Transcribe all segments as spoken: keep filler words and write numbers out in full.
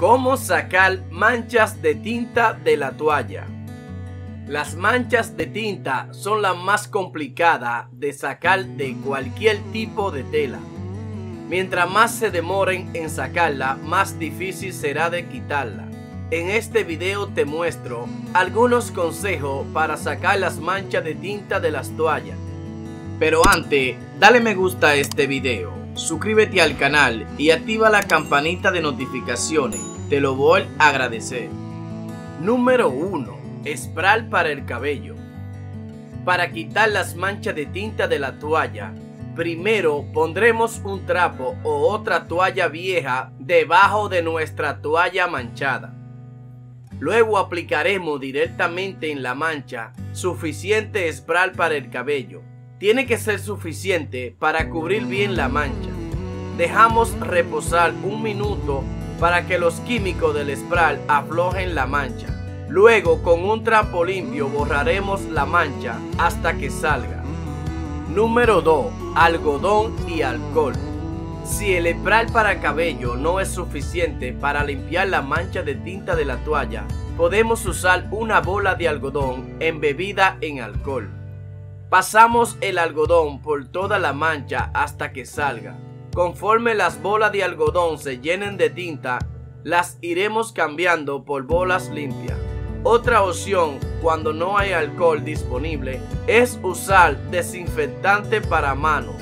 ¿Cómo sacar manchas de tinta de la toalla? Las manchas de tinta son las más complicadas de sacar de cualquier tipo de tela. Mientras más se demoren en sacarla, más difícil será de quitarla. En este video te muestro algunos consejos para sacar las manchas de tinta de las toallas. Pero antes, dale me gusta a este video, suscríbete al canal y activa la campanita de notificaciones, te lo voy a agradecer. Número uno. Spray para el cabello. Para quitar las manchas de tinta de la toalla, primero pondremos un trapo o otra toalla vieja debajo de nuestra toalla manchada. Luego aplicaremos directamente en la mancha suficiente spray para el cabello. Tiene que ser suficiente para cubrir bien la mancha. Dejamos reposar un minuto para que los químicos del spray aflojen la mancha. Luego con un trapo limpio borraremos la mancha hasta que salga. Número dos. Algodón y alcohol. Si el spray para cabello no es suficiente para limpiar la mancha de tinta de la toalla, podemos usar una bola de algodón embebida en alcohol. Pasamos el algodón por toda la mancha hasta que salga. Conforme las bolas de algodón se llenen de tinta, las iremos cambiando por bolas limpias. Otra opción, cuando no hay alcohol disponible, es usar desinfectante para manos.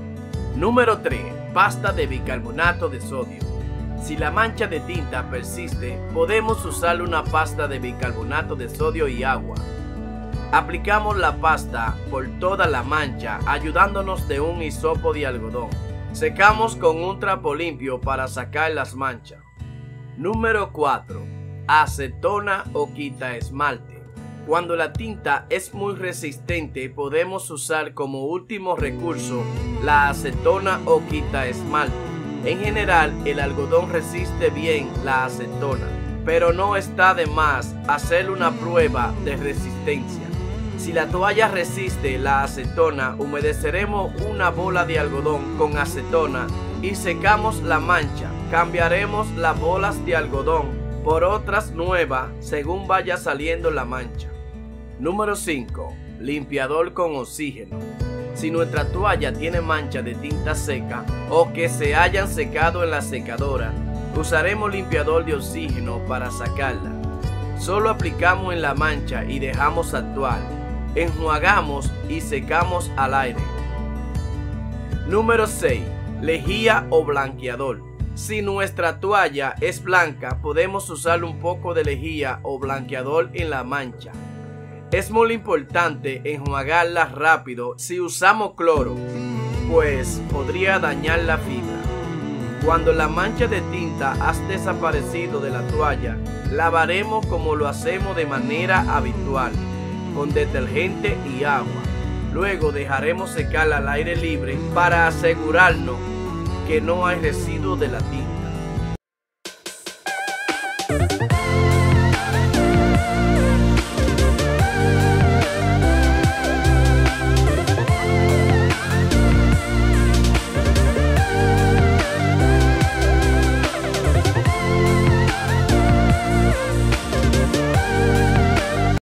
Número tres. Pasta de bicarbonato de sodio. Si la mancha de tinta persiste, podemos usar una pasta de bicarbonato de sodio y agua. Aplicamos la pasta por toda la mancha, ayudándonos de un hisopo de algodón. Secamos con un trapo limpio para sacar las manchas. Número cuatro. Acetona o quita esmalte. Cuando la tinta es muy resistente, podemos usar como último recurso la acetona o quita esmalte. En general, el algodón resiste bien la acetona, pero no está de más hacer una prueba de resistencia. Si la toalla resiste la acetona, humedeceremos una bola de algodón con acetona y secamos la mancha. Cambiaremos las bolas de algodón por otras nuevas según vaya saliendo la mancha. Número cinco. Limpiador con oxígeno. Si nuestra toalla tiene mancha de tinta seca o que se hayan secado en la secadora, usaremos limpiador de oxígeno para sacarla. Solo aplicamos en la mancha y dejamos actuar. Enjuagamos y secamos al aire. Número seis. Lejía o blanqueador. Si nuestra toalla es blanca, podemos usar un poco de lejía o blanqueador en la mancha. Es muy importante enjuagarla rápido si usamos cloro, pues podría dañar la fibra. Cuando la mancha de tinta ha desaparecido de la toalla, lavaremos como lo hacemos de manera habitual, con detergente y agua. Luego dejaremos secar al aire libre para asegurarnos que no hay residuos de la tinta.